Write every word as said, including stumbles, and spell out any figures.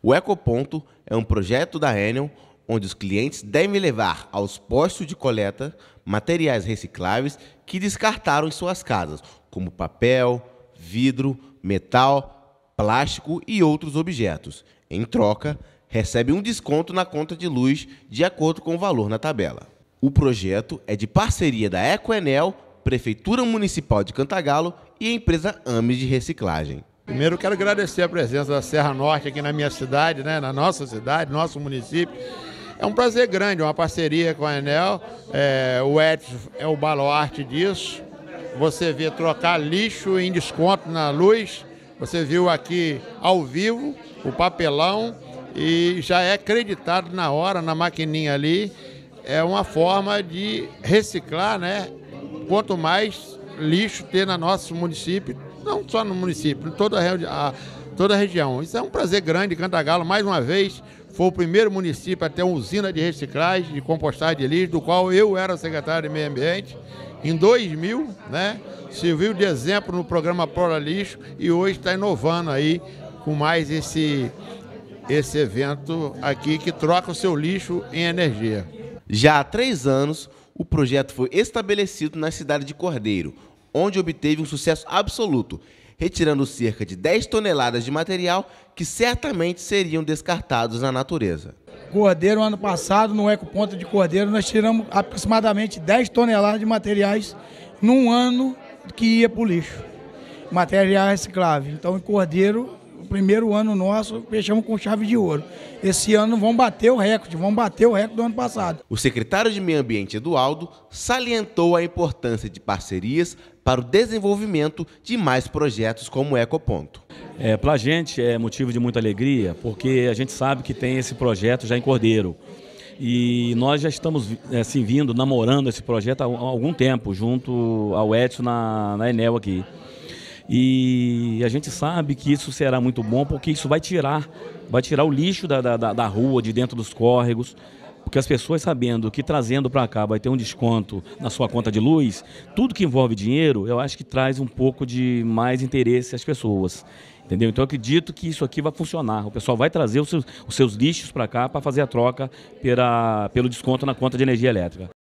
O Ecoponto é um projeto da Enel onde os clientes devem levar aos postos de coleta materiais recicláveis que descartaram em suas casas, como papel, vidro, metal, plástico e outros objetos. Em troca, recebe um desconto na conta de luz de acordo com o valor na tabela. O projeto é de parceria da Ecoenel, Prefeitura Municipal de Cantagalo e a empresa Ames de Reciclagem. Primeiro, quero agradecer a presença da Serra Norte aqui na minha cidade, né, na nossa cidade, nosso município. É um prazer grande, uma parceria com a Enel. É, o Edson é o baluarte disso. Você vê trocar lixo em desconto na luz. Você viu aqui ao vivo o papelão e já é acreditado na hora, na maquininha ali. É uma forma de reciclar, né? Quanto mais lixo ter no nosso município, não só no município, em toda a, a, toda a região. Isso é um prazer grande. Cantagalo, mais uma vez, foi o primeiro município a ter uma usina de reciclagem, de compostagem de lixo, do qual eu era secretário de Meio Ambiente. Em dois mil, né, serviu de exemplo no programa Prora Lixo e hoje está inovando aí com mais esse, esse evento aqui que troca o seu lixo em energia. Já há três anos, o projeto foi estabelecido na cidade de Cordeiro, onde obteve um sucesso absoluto, retirando cerca de dez toneladas de material que certamente seriam descartados na natureza. Cordeiro, ano passado, no Ecoponto de Cordeiro, nós tiramos aproximadamente dez toneladas de materiais num ano que ia para o lixo, material reciclável. Então, em Cordeiro, o primeiro ano nosso, fechamos com chave de ouro. Esse ano vão bater o recorde, vão bater o recorde do ano passado. O secretário de Meio Ambiente, Edualdo, salientou a importância de parcerias para o desenvolvimento de mais projetos como o Ecoponto. É, para a gente é motivo de muita alegria, porque a gente sabe que tem esse projeto já em Cordeiro. E nós já estamos assim, vindo, namorando esse projeto há algum tempo, junto ao Edson na, na Enel aqui. E a gente sabe que isso será muito bom, porque isso vai tirar, vai tirar o lixo da, da, da rua, de dentro dos córregos, porque as pessoas sabendo que trazendo para cá vai ter um desconto na sua conta de luz, tudo que envolve dinheiro, eu acho que traz um pouco de mais interesse às pessoas. Entendeu? Então eu acredito que isso aqui vai funcionar. O pessoal vai trazer os seus, os seus lixos para cá para fazer a troca pela, pelo desconto na conta de energia elétrica.